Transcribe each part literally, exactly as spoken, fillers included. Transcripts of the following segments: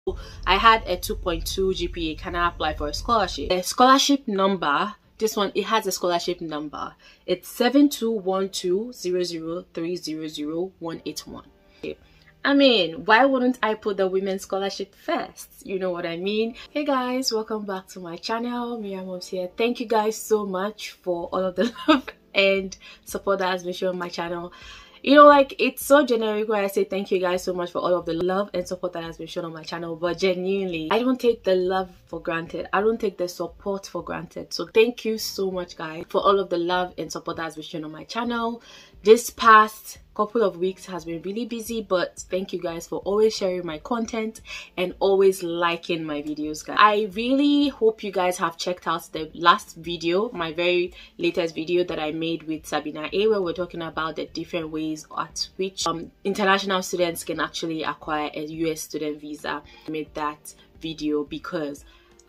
I had a two point two G P A. Can I apply for a scholarship? The scholarship number, this one, it has a scholarship number. It's seven two one two zero zero three zero zero one eight one. I mean, why wouldn't I put the women's scholarship first? You know what I mean? Hey guys, welcome back to my channel. MIRAMOVES here. Thank you guys so much for all of the love and support that has been shown on my channel. You know, like, it's so generic when I say thank you guys so much for all of the love and support that has been shown on my channel, but genuinely, I don't take the love for granted. I don't take the support for granted. So thank you so much guys for all of the love and support that has been shown on my channel. This past couple of weeks has been really busy, but thank you guys for always sharing my content and always liking my videos, guys. I really hope you guys have checked out the last video, my very latest video that I made with Sabina A, where we're talking about the different ways at which um, international students can actually acquire a U S student visa. I made that video because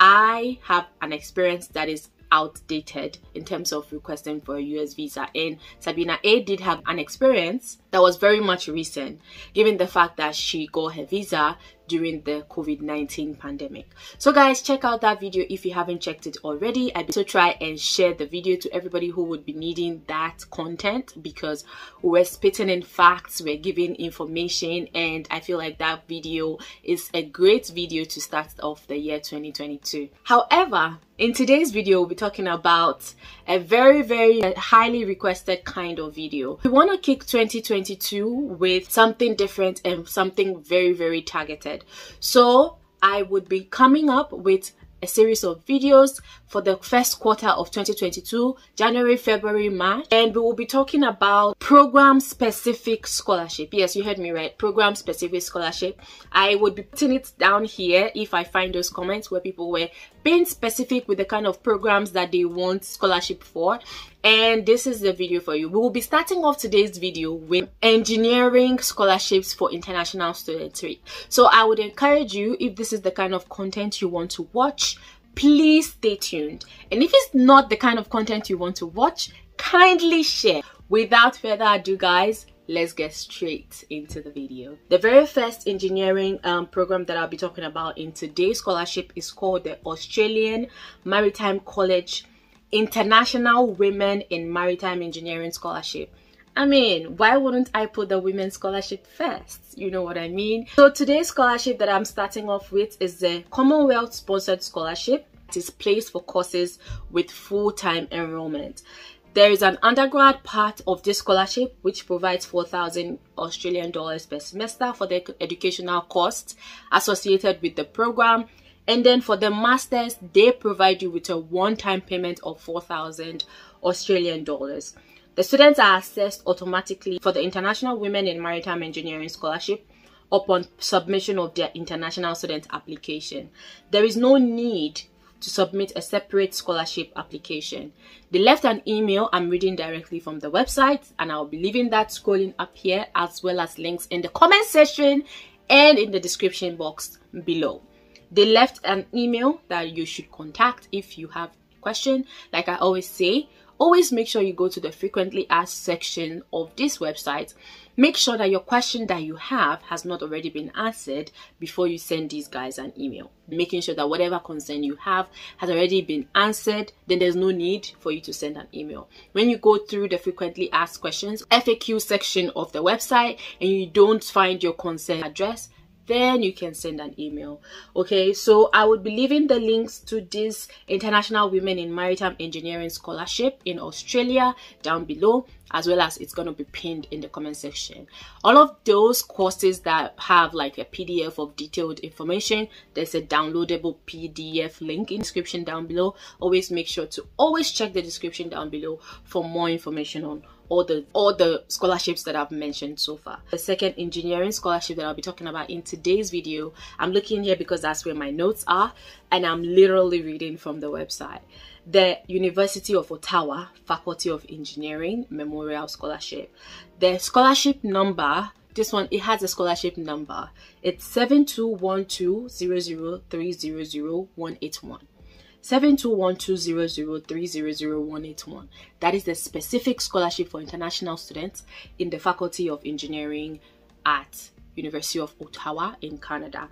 I have an experience that is outdated in terms of requesting for a U S visa, and Sabina A did have an experience that was very much recent, given the fact that she got her visa during the COVID nineteen pandemic. So guys, check out that video if you haven't checked it already. I'd also try and share the video to everybody who would be needing that content, because we're spitting in facts, we're giving information, and I feel like that video is a great video to start off the year twenty twenty-two. However, in today's video, we'll be talking about a very, very highly requested kind of video. We want to kick twenty twenty-two with something different and something very, very targeted. So I would be coming up with a series of videos for the first quarter of twenty twenty-two, January, February, March, and we will be talking about program specific scholarship. Yes, you heard me right, program specific scholarship. I would be putting it down here if I find those comments where people were being specific with the kind of programs that they want scholarship for, and this is the video for you. We will be starting off today's video with engineering scholarships for international students. So I would encourage you, if this is the kind of content you want to watch, please stay tuned. And if it's not the kind of content you want to watch, kindly share. Without further ado guys, let's get straight into the video. The very first engineering um, program that I'll be talking about in today's scholarship is called the Australian Maritime College International Women in Maritime Engineering Scholarship. I mean, why wouldn't I put the women's scholarship first? You know what I mean? So today's scholarship that I'm starting off with is the Commonwealth sponsored scholarship. It is placed for courses with full-time enrollment. There is an undergrad part of this scholarship which provides four thousand Australian dollars per semester for the educational costs associated with the program. And then for the masters, they provide you with a one-time payment of four thousand Australian dollars. The students are assessed automatically for the International Women in Maritime Engineering Scholarship upon submission of their international student application. There is no need to submit a separate scholarship application. They left an email. I'm reading directly from the website, and I'll be leaving that scrolling up here, as well as links in the comment section and in the description box below. They left an email that you should contact if you have a question. Like I always say, always make sure you go to the frequently asked section of this website. Make sure that your question that you have has not already been answered before you send these guys an email. Making sure that whatever concern you have has already been answered, then there's no need for you to send an email. When you go through the frequently asked questions F A Q section of the website and you don't find your concern address, then you can send an email. Okay, so I would be leaving the links to this International Women in Maritime Engineering Scholarship in Australia down below, as well as it's going to be pinned in the comment section. All of those courses that have like a P D F of detailed information, there's a downloadable P D F link in the description down below. Always make sure to always check the description down below for more information on all the all the scholarships that I've mentioned so far. The second engineering scholarship that I'll be talking about in today's video, I'm looking here because that's where my notes are, and I'm literally reading from the website. The University of Ottawa Faculty of Engineering Memorial Scholarship. The scholarship number, this one, it has a scholarship number. It's seven two one two zero zero three zero zero one eight one. seven two one two zero zero three zero zero one eight one. That is the specific scholarship for international students in the Faculty of Engineering at University of Ottawa in Canada.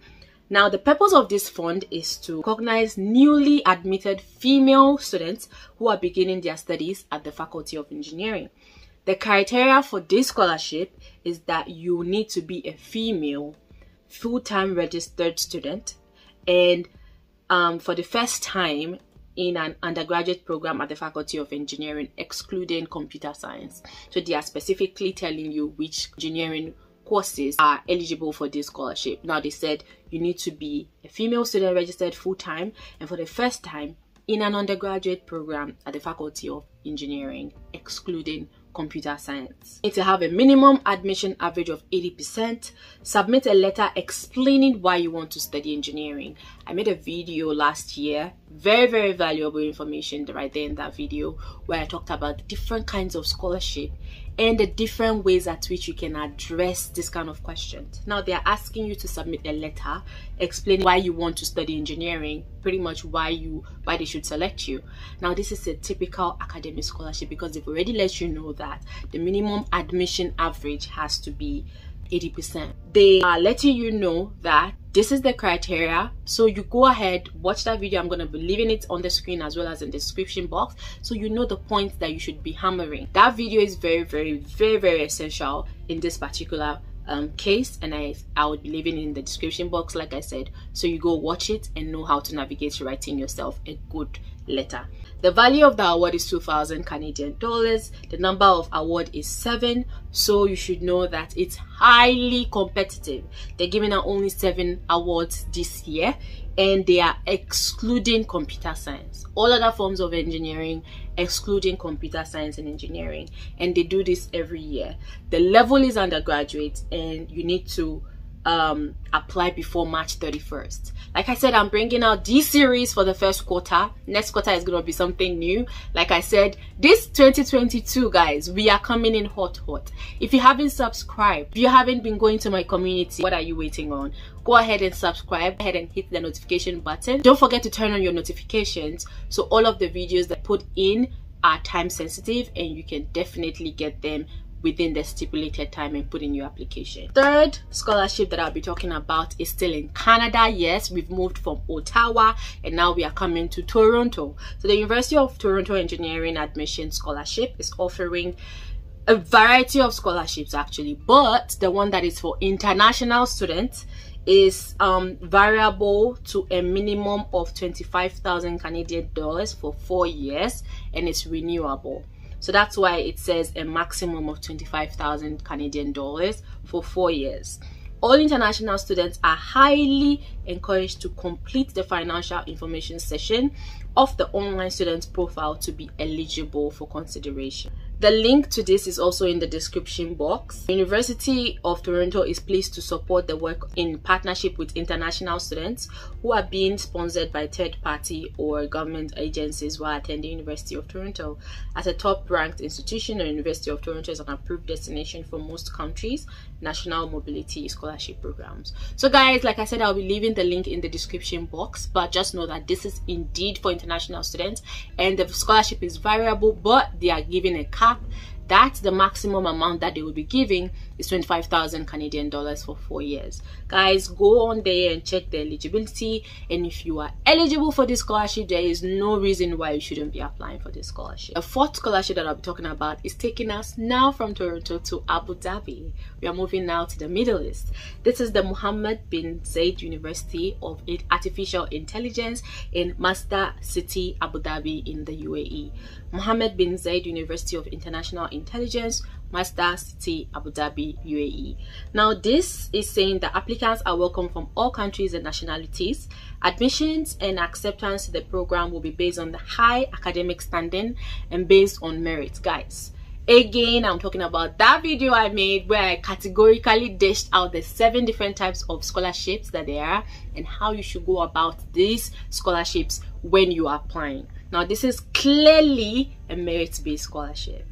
Now, the purpose of this fund is to recognize newly admitted female students who are beginning their studies at the Faculty of Engineering. The criteria for this scholarship is that you need to be a female full-time registered student and um, for the first time in an undergraduate program at the Faculty of Engineering, excluding computer science. So they are specifically telling you which engineering courses are eligible for this scholarship. Now, they said you need to be a female student registered full-time and for the first time in an undergraduate program at the Faculty of Engineering, excluding computer science. You need to have a minimum admission average of eighty percent. Submit a letter explaining why you want to study engineering. I made a video last year, very very valuable information right there in that video, where I talked about the different kinds of scholarship and the different ways at which you can address this kind of questions. Now, they are asking you to submit a letter explaining why you want to study engineering, pretty much why you why they should select you. Now, this is a typical academic scholarship because they've already let you know that the minimum admission average has to be eighty percent. They are letting you know that this is the criteria, so you go ahead, watch that video. I'm going to be leaving it on the screen as well as in the description box, so you know the points that you should be hammering. That video is very very very very essential in this particular um, case, and I, I would be leaving it in the description box, like I said, so you go watch it and know how to navigate writing yourself a good letter. The value of the award is two thousand Canadian dollars. The number of award is seven, so you should know that it's highly competitive. They're giving out only seven awards this year, and they are excluding computer science. All other forms of engineering, excluding computer science and engineering, and they do this every year. The level is undergraduate, and you need to um apply before March thirty-first. Like I said, I'm bringing out this series for the first quarter. Next quarter is going to be something new. Like I said, this twenty twenty-two, guys, we are coming in hot hot. If you haven't subscribed, if you haven't been going to my community, what are you waiting on? Go ahead and subscribe. Go ahead and hit the notification button. Don't forget to turn on your notifications so all of the videos that I put in are time sensitive and you can definitely get them within the stipulated time and put in your application. Third scholarship that I'll be talking about is still in Canada. Yes, we've moved from Ottawa and now we are coming to Toronto. So the University of Toronto Engineering Admission Scholarship is offering a variety of scholarships actually, but the one that is for international students is um variable to a minimum of twenty-five thousand Canadian dollars for four years, and it's renewable. So that's why it says a maximum of twenty-five thousand Canadian dollars for four years. All international students are highly encouraged to complete the financial information session of the online student profile to be eligible for consideration. The link to this is also in the description box. The University of Toronto is pleased to support the work in partnership with international students who are being sponsored by third-party or government agencies while attending University of Toronto. As a top-ranked institution, the University of Toronto is an approved destination for most countries' national mobility scholarship programs. So guys, like I said, I'll be leaving the link in the description box, but just know that this is indeed for international students and the scholarship is variable, but they are giving a cap. That's the maximum amount that they will be giving is twenty-five thousand Canadian dollars for four years. Guys, go on there and check the eligibility, and if you are eligible for this scholarship, there is no reason why you shouldn't be applying for this scholarship. A fourth scholarship that I'll be talking about is taking us now from Toronto to Abu Dhabi. We are moving now to the Middle East. This is the Mohammed bin Zayed University of Artificial Intelligence in Masdar City, Abu Dhabi in the U A E. Mohammed bin Zayed University of International Intelligence, Masdar City, Abu Dhabi, U A E. Now, this is saying that applicants are welcome from all countries and nationalities. Admissions and acceptance to the program will be based on the high academic standing and based on merit, guys. Again, I'm talking about that video I made where I categorically dished out the seven different types of scholarships that there are and how you should go about these scholarships when you are applying. Now, this is clearly a merit-based scholarship.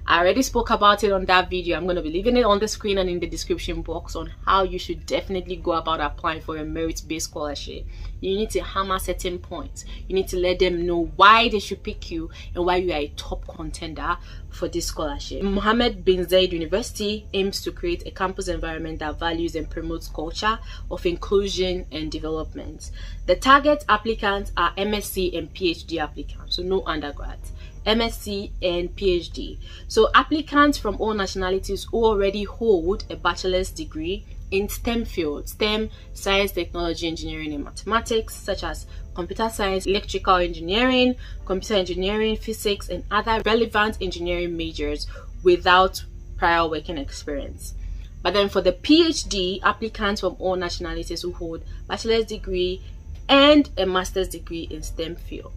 I already spoke about it on that video. I'm going to be leaving it on the screen and in the description box on how you should definitely go about applying for a merit-based scholarship. You need to hammer certain points. You need to let them know why they should pick you and why you are a top contender for this scholarship. Mohammed bin Zayed University aims to create a campus environment that values and promotes culture of inclusion and development. The target applicants are M S c and PhD applicants, so no undergrads. M S c and PhD. So applicants from all nationalities who already hold a bachelor's degree in STEM fields, STEM, science, technology, engineering, and mathematics, such as computer science, electrical engineering, computer engineering, physics, and other relevant engineering majors without prior working experience. But then for the PhD, applicants from all nationalities who hold bachelor's degree and a master's degree in STEM field.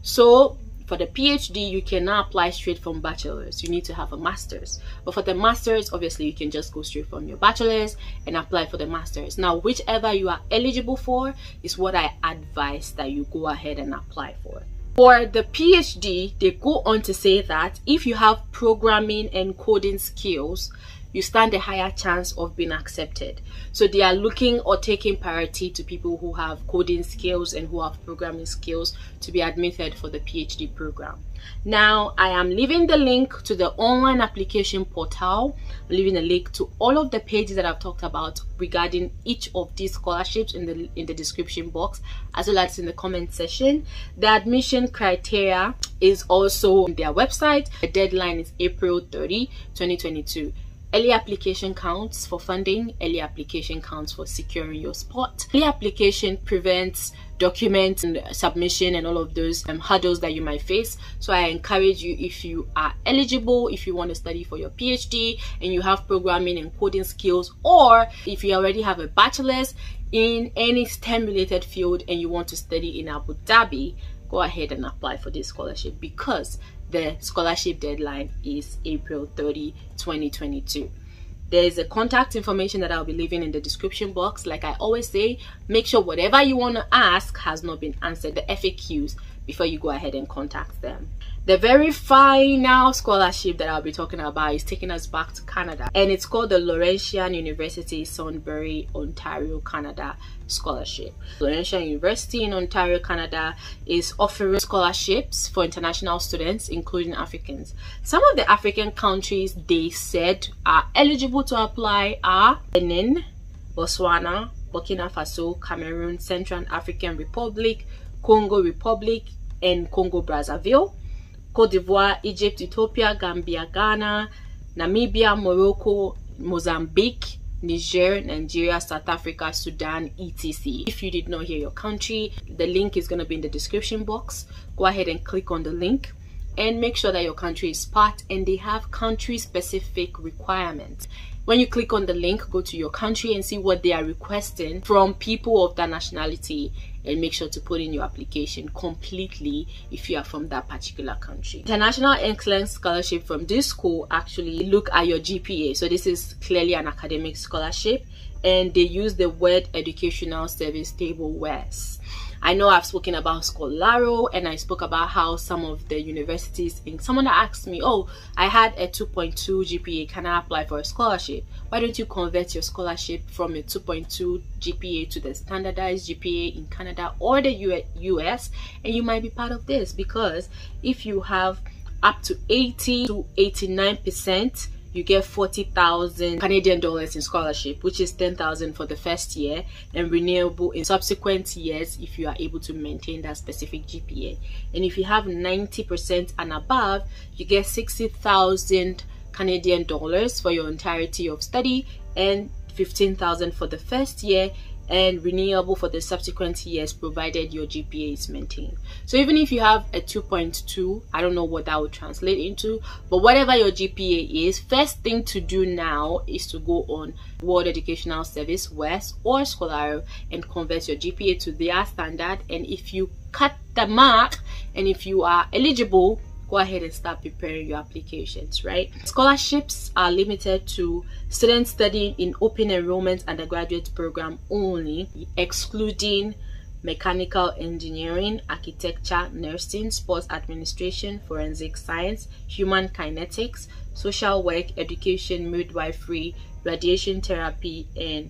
So for the PhD, you cannot apply straight from bachelor's. You need to have a master's. But for the master's, obviously, you can just go straight from your bachelor's and apply for the master's. Now, whichever you are eligible for is what I advise that you go ahead and apply for. For the PhD, they go on to say that if you have programming and coding skills, you stand a higher chance of being accepted. So they are looking or taking priority to people who have coding skills and who have programming skills to be admitted for the PhD program. Now, I am leaving the link to the online application portal. I'm leaving a link to all of the pages that I've talked about regarding each of these scholarships in the in the description box, as well as in the comment section. The admission criteria is also on their website. The deadline is April thirtieth, twenty twenty-two. Early application counts for funding. Early application counts for securing your spot. Early application prevents document and submission and all of those um, hurdles that you might face. So I encourage you, if you are eligible, if you want to study for your PhD and you have programming and coding skills, or if you already have a bachelor's in any STEM related field and you want to study in Abu Dhabi, go ahead and apply for this scholarship, because the scholarship deadline is April thirtieth, twenty twenty-two. There's a contact information that I'll be leaving in the description box. Like I always say, make sure whatever you want to ask has not been answered, the F A Qs, before you go ahead and contact them. The very final scholarship that I'll be talking about is taking us back to Canada, and it's called the Laurentian University Sunbury, Ontario, Canada Scholarship. Laurentian University in Ontario, Canada is offering scholarships for international students, including Africans. Some of the African countries they said are eligible to apply are Benin, Botswana, Burkina Faso, Cameroon, Central African Republic, Congo Republic, and Congo Brazzaville, Cote d'Ivoire, Egypt, Ethiopia, Gambia, Ghana, Namibia, Morocco, Mozambique, Niger, Nigeria, South Africa, Sudan, et cetera. If you did not hear your country, the link is going to be in the description box. Go ahead and click on the link and make sure that your country is part, and they have country specific requirements. When you click on the link, go to your country and see what they are requesting from people of that nationality, and make sure to put in your application completely if you are from that particular country. International Excellence Scholarship from this school actually look at your G P A. So this is clearly an academic scholarship, and they use the World Educational Service Table W E S. I know I've spoken about Scolaro, and I spoke about how some of the universities, in someone asked me, oh, I had a two point two G P A, can I apply for a scholarship? Why don't you convert your scholarship from a two point two G P A to the standardized G P A in Canada or the U S, and you might be part of this, because if you have up to eighty to eighty-nine percent, you get forty thousand Canadian dollars in scholarship, which is ten thousand for the first year and renewable in subsequent years if you are able to maintain that specific G P A. And if you have ninety percent and above, you get sixty thousand Canadian dollars for your entirety of study and fifteen thousand for the first year and renewable for the subsequent years, provided your G P A is maintained. So even if you have a two point two, I don't know what that would translate into, but whatever your G P A is, first thing to do now is to go on World Educational Service W E S or Scolaro and convert your G P A to their standard. And if you cut the mark and if you are eligible, go ahead and start preparing your applications, right? Scholarships are limited to students studying in open enrollment undergraduate program only, excluding mechanical engineering, architecture, nursing, sports administration, forensic science, human kinetics, social work, education, midwifery, radiation therapy, and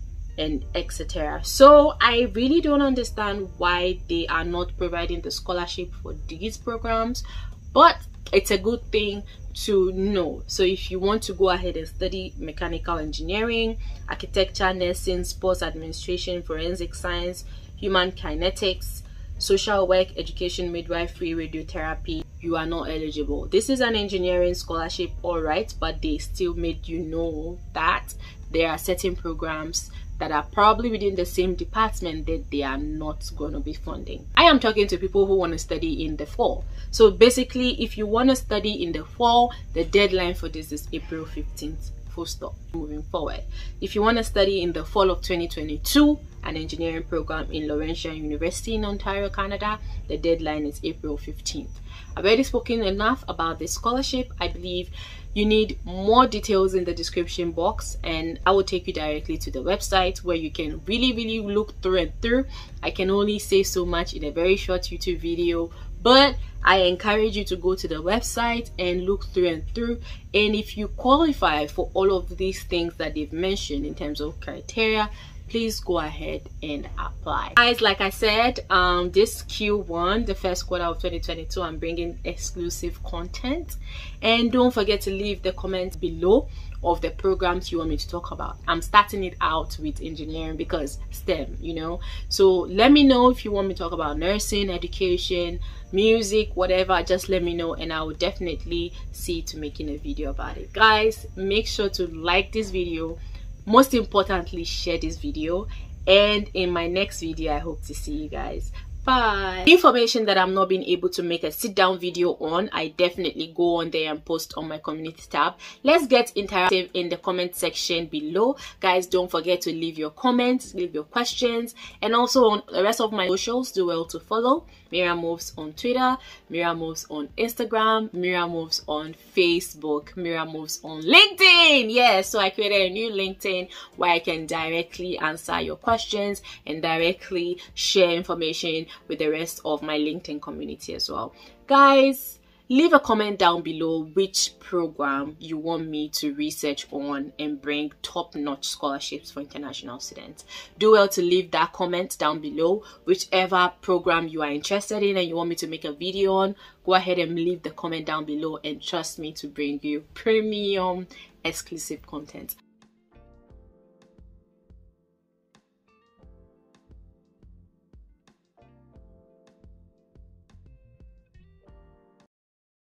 and et cetera. So I really don't understand why they are not providing the scholarship for these programs, but it's a good thing to know. So if you want to go ahead and study mechanical engineering, architecture, nursing, sports administration, forensic science, human kinetics, social work, education, midwifery, radiotherapy, you are not eligible. This is an engineering scholarship, all right, but they still made you know that there are certain programs that are probably within the same department that they are not going to be funding. I am talking to people who want to study in the fall. So basically, if you want to study in the fall, the deadline for this is April fifteenth, full stop, moving forward. If you want to study in the fall of twenty twenty-two, an engineering program in Laurentian University in Ontario, Canada, the deadline is April fifteenth. I've already spoken enough about this scholarship. I believe you need more details in the description box, and I will take you directly to the website where you can really really look through and through. I can only say so much in a very short YouTube video, but I encourage you to go to the website and look through and through, and if you qualify for all of these things that they've mentioned in terms of criteria, please go ahead and apply. Guys, like I said, um this Q one, the first quarter of twenty twenty-two, I'm bringing exclusive content, and don't forget to leave the comments below of the programs you want me to talk about. I'm starting it out with engineering because STEM, you know, so let me know if you want me to talk about nursing, education, music, whatever. Just let me know and I will definitely see to making a video about it. Guys, make sure to like this video, most importantly share this video, and in my next video I hope to see you guys. Bye. Information that I'm not being able to make a sit down video on, I definitely go on there and post on my community tab. Let's get interactive in the comment section below. Guys, don't forget to leave your comments, leave your questions, and also on the rest of my socials, do well to follow MIRAMOVES on Twitter, MIRAMOVES on Instagram, MIRAMOVES on Facebook, MIRAMOVES on LinkedIn. Yes, so I created a new LinkedIn where I can directly answer your questions and directly share information with the rest of my LinkedIn community as well. Guys, leave a comment down below which program you want me to research on and bring top-notch scholarships for international students. Do well to leave that comment down below. Whichever program you are interested in and you want me to make a video on, go ahead and leave the comment down below, and trust me to bring you premium exclusive content.